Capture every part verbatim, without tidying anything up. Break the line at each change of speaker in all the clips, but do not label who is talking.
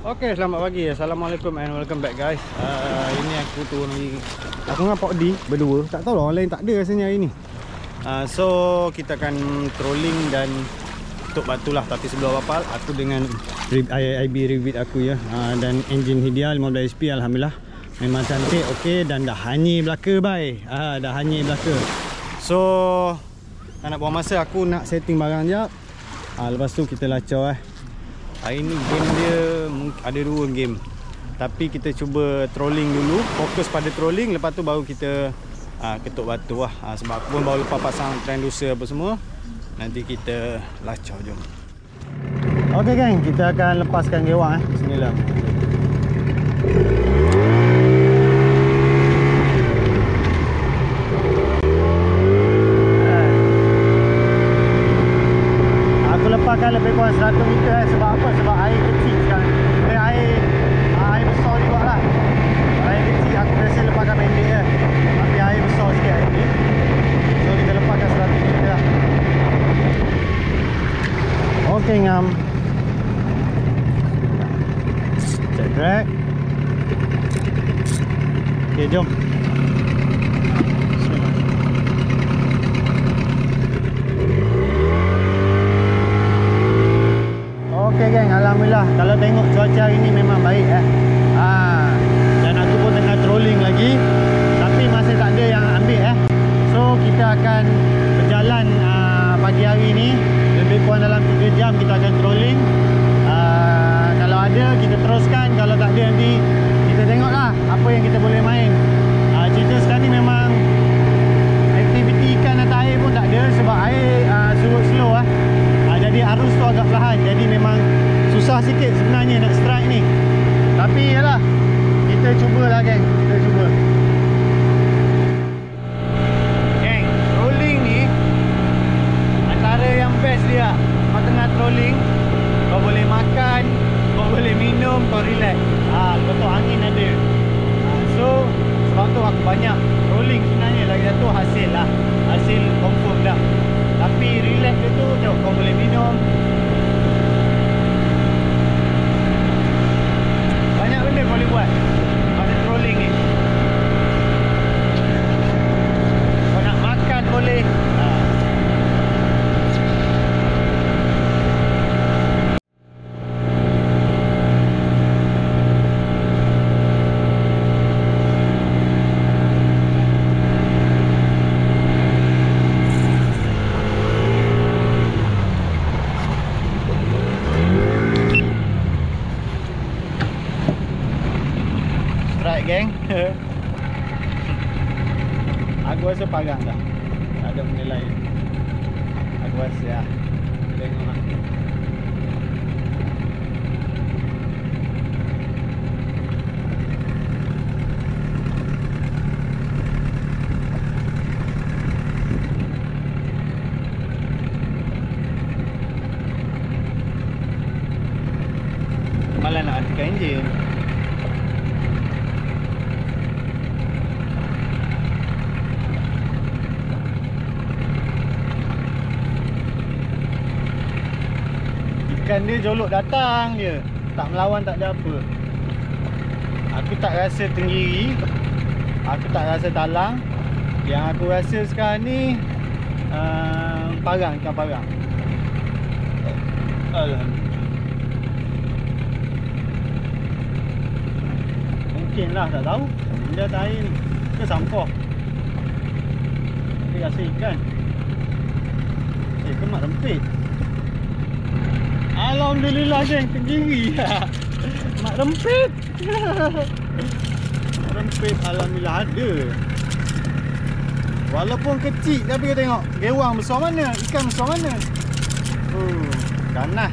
Okey, selamat pagi. Assalamualaikum and welcome back guys. Uh, ini aku turun lagi. Aku dengan Pak Di berdua. Tak tahu lah orang lain tak ada rasanya hari ni. Uh, so kita akan trolling dan tutup batu lah. Tapi sebelum apa, aku dengan I B Revit aku ya. Uh, dan enjin Hidia lima belas H P alhamdulillah. Memang cantik. Okey, dan dah hanyir belaka bye. Ah, uh, dah hanyir belaka. So tak nak buang masa, aku nak setting barang jap. Uh, lepas tu kita lacau eh. Hari ni game dia ada dua game. Tapi kita cuba trolling dulu, fokus pada trolling, lepas tu baru kita aa, ketuk batu lah. Aa, sebab aku pun baru lepas pasang transducer apa semua. Nanti kita lacau, jom. Okey geng, kita akan lepaskan gewang eh. Bismillah. Aku lepaskan lebih kurang seratus meter eh. Sebab apa? Sebab air kecil sekarang. Eh, air air besar juga lah. Air kecil aku biasa lepaskan pendek je. Tapi air besar sikit air ni. So kita lepaskan seratus meter lah. Okey ngam. Check drag. Okey, jom. Okey geng, alhamdulillah. Kalau tengok cuaca hari ni memang baik eh. Ha, dan aku pun tengah trolling lagi. Tapi masih tak ada yang ambil eh. So kita akan berjalan uh, pagi hari ni. Lebih kurang dalam tiga jam kita akan trolling. uh, Kalau ada kita teruskan. Kalau tak ada nanti kita tengoklah apa yang kita boleh main. uh, Cerita sekarang ni memang aktiviti ikan atas air pun tak ada. Sebab air uh, surut slow eh. Jadi arus tu agak perlahan. Jadi memang susah sikit sebenarnya nak strike ni. Tapi yalah, kita cubalah geng. Kita cuba. Geng, trolling ni antara yang best dia. Kau tengah trolling, kau boleh makan, kau boleh minum, kau relax. Ha, lepas tu angin ada. Ha, so sebab tu aku banyak trolling sebenarnya. Lagi satu hasil lah. Hasil confirm dah. Tapi relax dia tu, tengok kau boleh minum. Banyak benda kau boleh buat pada trolling ni. Kau nak makan boleh. ha. Geng. Aku rasa parang dah. Tak ada benda lain. Aku rasa lah. Tengok lah. Malah nak aktifkan enjin. Ikan dia jolok datang je. Tak melawan, tak ada apa. Aku tak rasa tenggiri. Aku tak rasa talang. Yang aku rasa sekarang ni uh, parang, ikan parang. Alhamdulillah. Mungkin lah, tak tahu. Benda atas air ni ke sampah. Tapi rasa ikan. Eh, ke mak rempit. Alhamdulillah geng, tenggiri. Mak rempit. Mak rempit, alhamdulillah ada. Walaupun kecil, tapi kita tengok gewang besar mana, ikan besar mana. Oh, ganas.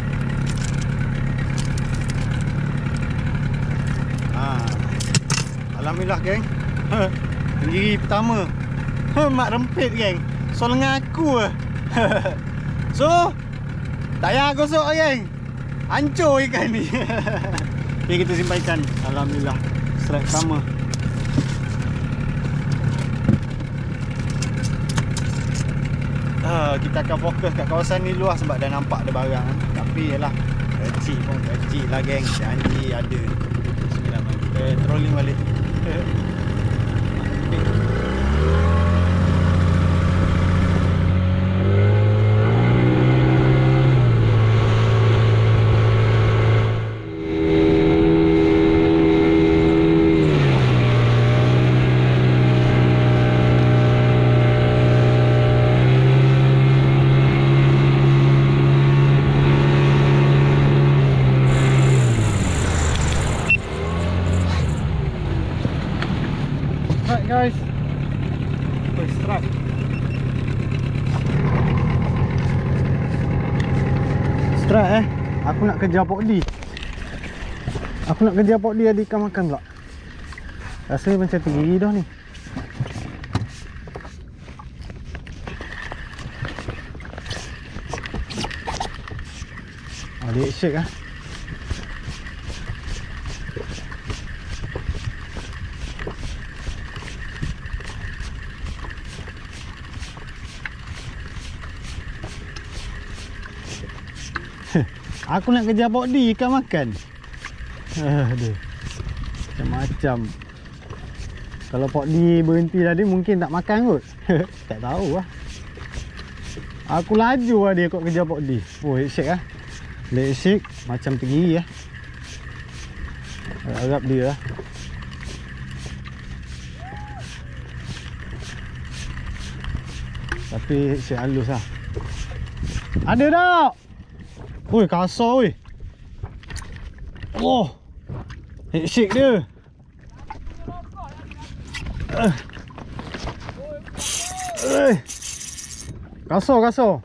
Ha. Alhamdulillah geng. Tenggiri pertama. Mak rempit geng. So lengan aku. So tak payah gosok geng. Hancur ikan ni. Okay, kita simpan ikan. Alhamdulillah. Strike sama. uh, Kita akan fokus kat kawasan ni luar sebab dah nampak ada barang. Tapi yalah, Kecil pun kecil lah geng. Janji ada. Bismillah, kita trolling balik. Guys, first strike. Strike eh. Aku nak kejar Pok D. Aku nak kejar Pok D, ada ikan makan pula. Rasa macam tinggi dah ni. Oh, dia shake ah. Aku nak kejar Pok D, ikan makan. Aduh. Macam-macam. Kalau Pok D berhenti tadi mungkin tak makan kot. Tak tahu lah. Aku laju lah dia kot kejar Pok D. Oh, head shake lah. Leg shake macam tinggi lah. Harap dia lah. Tapi head shake halus lah. Ada tak? Oi, kasar weh. Oh. Head shake dia. Uh. Uh. Kasar, kasar.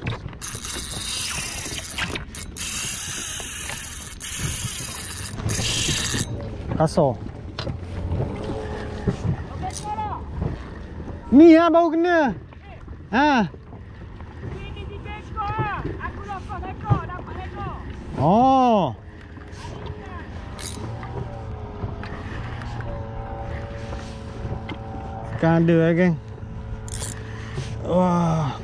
Kasar. Ni lah baru kena. Ha. Oh. Kan ada lah geng. Wah.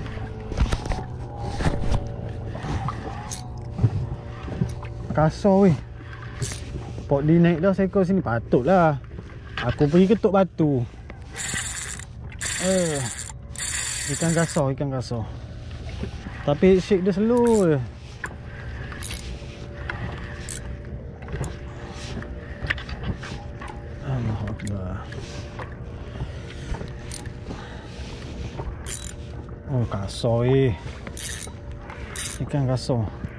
Kasar weh. Pok D naik dah seekor sini. Patutlah aku pergi ketuk batu. Eh. Ikan kasar, ikan kasar. Tapi shake dia slow je. Oh, kasar eh. Ikan kasar.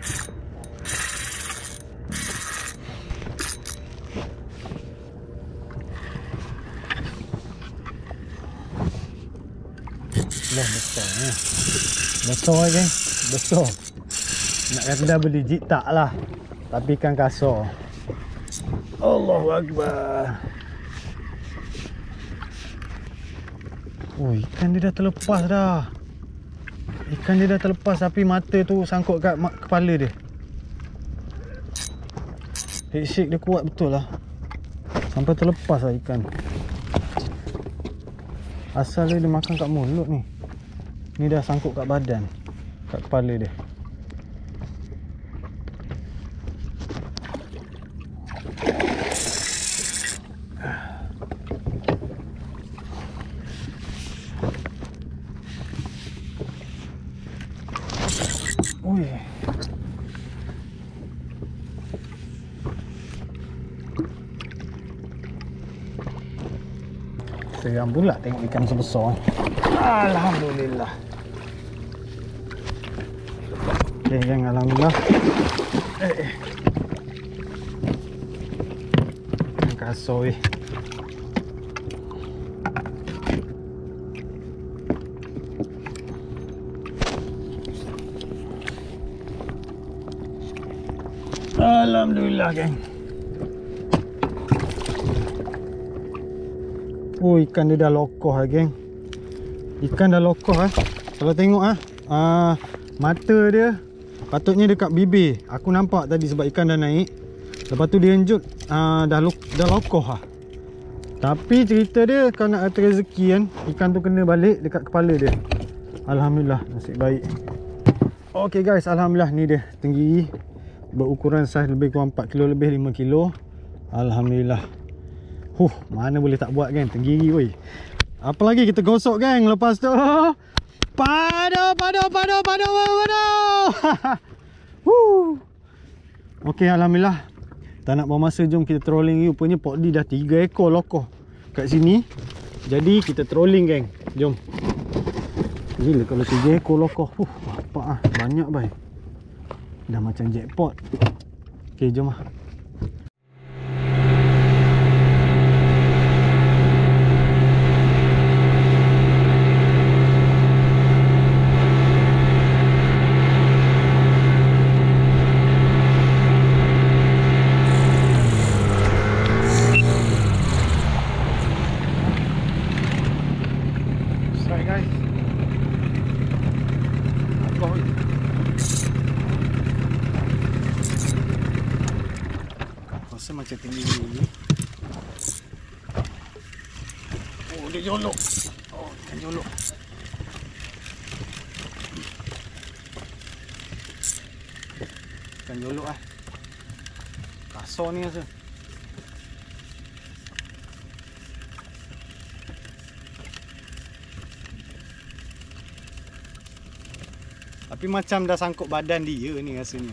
Lah besar eh. Besar eh geng. Besar. Nak kata double digit tak lah. Tapi ikan kasar. Allahu Akbar. Oh, ikan dia dah terlepas dah. Ikan dia dah terlepas tapi mata tu sangkut kat kepala dia. Head shake dia kuat betul lah. Sampai terlepas lah ikan. Asal dia, dia makan kat mulut ni. Ni dah sangkut kat badan, kat kepala dia. Ui. Seram pula tengok ikan sebesar. Alhamdulillah. Okay, yang alhamdulillah. Eh, eh. Kasar eh. Alhamdulillah geng. Oh, ikan dia dah lokoh lah geng. Ikan dah lokoh lah. Kalau tengok ah, uh, mata dia patutnya dekat bibir. Aku nampak tadi sebab ikan dah naik. Lepas tu dia enjut, uh, dah, lo dah lokoh lah. Tapi cerita dia kalau nak kata rezeki kan, ikan tu kena balik dekat kepala dia. Alhamdulillah, nasib baik. Okay guys, alhamdulillah ni dia tinggi berukuran saiz lebih kurang empat kilo lebih, lima kilo. Alhamdulillah. Huh, mana boleh tak buat geng, tenggiri woi. Apa lagi kita gosok geng. Lepas tu pado pado pado pado pado. Huh. Okey, alhamdulillah. Tak nak buang masa, jom kita trolling. Rupanya Pok D dah tiga ekor lokoh kat sini. Jadi kita trolling geng. Jom. Gila kalau tiga ekor lokoh. Huh, apa ah, banyak bai. Dah macam jackpot. Okey, jom ah. Rasa macam tinggi ni. Oh, dia jolok. Oh, kan jolok. Kan jolok ah. Kasar ni rasa. Tapi macam dah sangkut badan dia ni rasanya.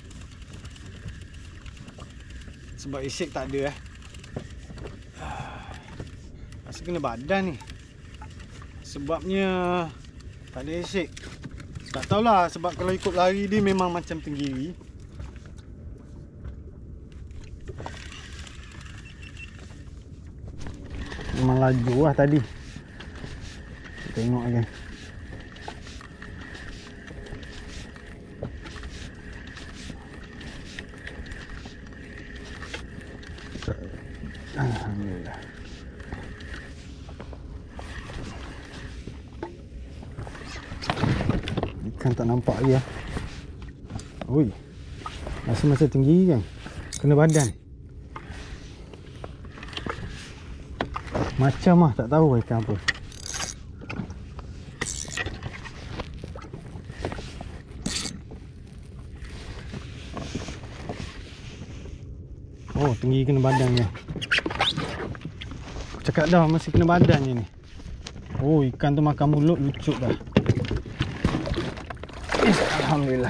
Sebab isik tak ada eh. Rasa kena badan ni. Sebabnya tak ada isik. Tak tahulah, sebab kalau ikut lari dia memang macam tenggiri. Memang laju lah tadi. Tengok lagi. Alhamdulillah. Ikan tak nampak lagi lah. Ui, rasa macam tinggi kan. Kena badan. Macam lah, tak tahu ikan apa. Oh, tinggi kena badannya. Aku cakap dah masih kena badannya ni. Oh, ikan tu makan mulut lucut dah. Yes, alhamdulillah.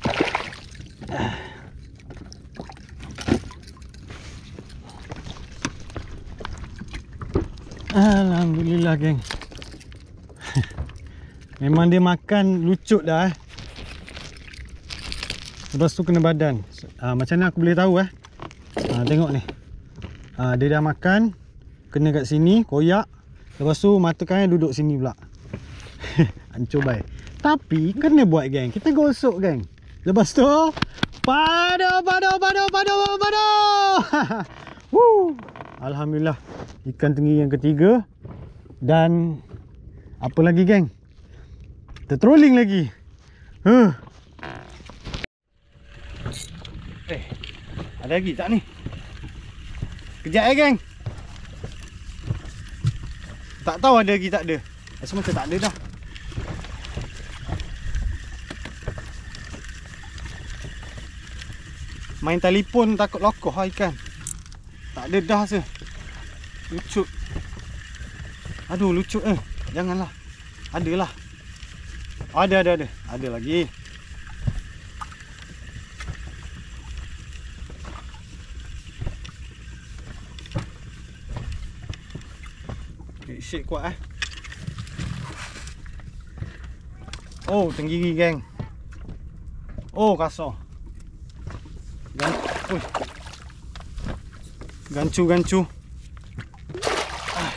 Alhamdulillah geng. Memang dia makan lucut dah eh. Lepas tu kena badan. Ha, macam mana aku boleh tahu eh? Ha, tengok ni. Ha, dia dah makan. Kena kat sini, koyak. Lepas tu mata kain duduk sini pula. Hancur baik. Tapi kena buat geng. Kita gosok geng. Lepas tu pado pado pado pado pado. Woo. Alhamdulillah. Ikan tinggi yang ketiga. Dan apa lagi geng? Kita trolling lagi. Huh. Eh, ada lagi tak ni? Kejap eh geng. Tak tahu ada lagi tak ada. Rasa macam tak ada dah. Main telefon takut lokoh lah ikan. Tak ada dah rasa. Lucut. Aduh lucut eh. Janganlah. Adalah. Ada ada ada. Ada lagi. Shake kuat eh. Oh, tenggiri geng. Oh, kasar. Gan Ui. Gancu-gancu. Ah.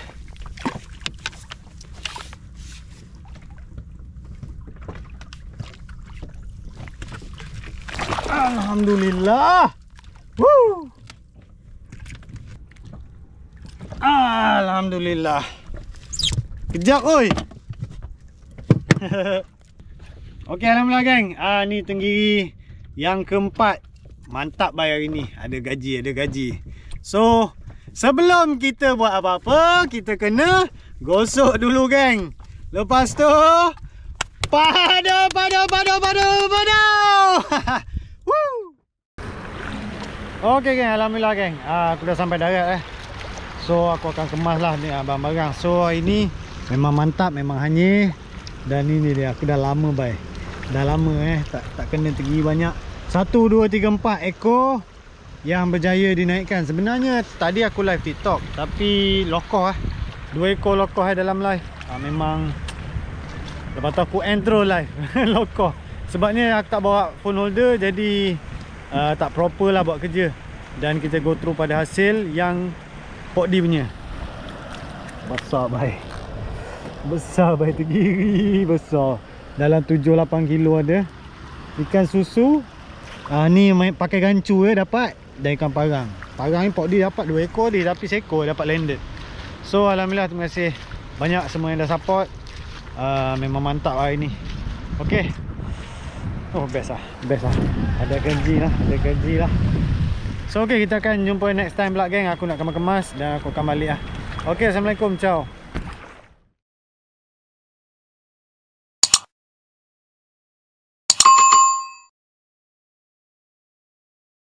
Alhamdulillah. Woo. Alhamdulillah. Kejap oi. Okey, alhamdulillah geng. Ah ni tenggiri yang keempat. Mantap bayar hari ni. Ada gaji, ada gaji. So, sebelum kita buat apa-apa, kita kena gosok dulu geng. Lepas tu pado pado pado pado pado. Woo. Okey geng, alhamdulillah geng. Ah, aku dah sampai darat eh. So aku akan kemas lah ni barang-barang. So ini memang mantap, memang hanyir. Dan ini dia, aku dah lama bai. Dah lama eh tak tak kena pergi banyak. Satu, dua, tiga, empat ekor yang berjaya dinaikkan. Sebenarnya tadi aku live TikTok, tapi lokoh lah. Dua ekor lokoh eh dalam live. Ah, memang lepas tu aku intro live lokoh. Sebabnya aku tak bawa phone holder, jadi uh, tak proper lah buat kerja. Dan kita go through pada hasil yang P O D punya. Besar baik. Besar baik, tergiri besar. Dalam tujuh lapan kilo ada. Ikan susu. Ah, ni main pakai gancu ya dapat. Dan ikan parang. Parang ni P O D dapat dua ekor dia, tapi seekor dapat landed. So alhamdulillah, terima kasih banyak semua yang dah support. Uh, memang mantap hari ni. Okay. Oh best lah. Best lah. Ada gaji lah. Ada gaji lah. So okay, kita akan jumpa next time pula geng. Aku nak kemas-kemas dan aku akan balik lah. Okay, Assalamualaikum. Ciao.